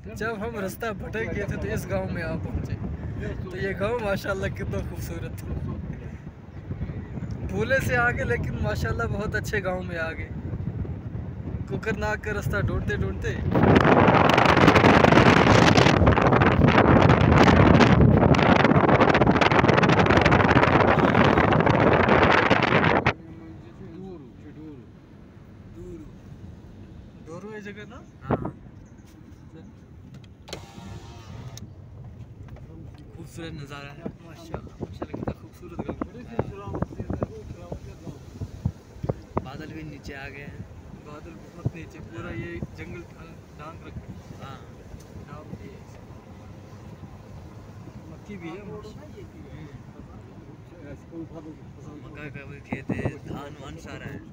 जब हम रास्ता भटक गए थे तो इस गांव में आ पहुंचे। तो ये गांव माशाल्लाह कितना खूबसूरत है। भूले से आगे लेकिन माशाल्लाह बहुत अच्छे गांव में आ गए। कुकरनाग का रास्ता ढूंढते ढूंढते जगह ना। खूबसूरत नज़ारा है माशाल्लाह, माशाल्लाह कितना खूबसूरत गाँव। बादल भी नीचे आ गए हैं, बादल बहुत नीचे, पूरा ये जंगल ढांक रखा है। हाँ, मक्की भी है, मक्का का भी खेत है, धान वान सारा है।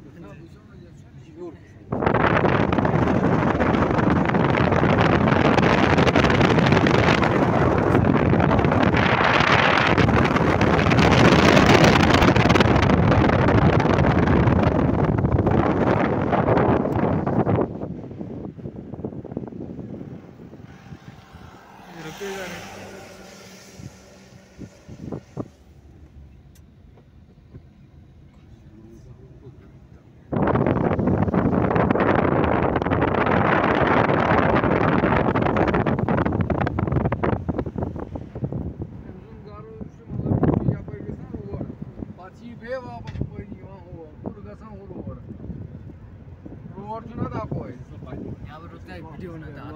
रुकेगा नहीं। यहाँ पर रुकता है वीडियो बनाता है।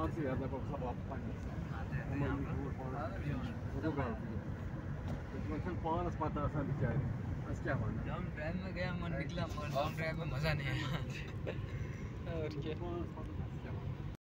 लॉन्ग ड्राइव में गया, मन निकला, लॉन्ग ड्राइव में मज़ा नहीं आया। और क्या।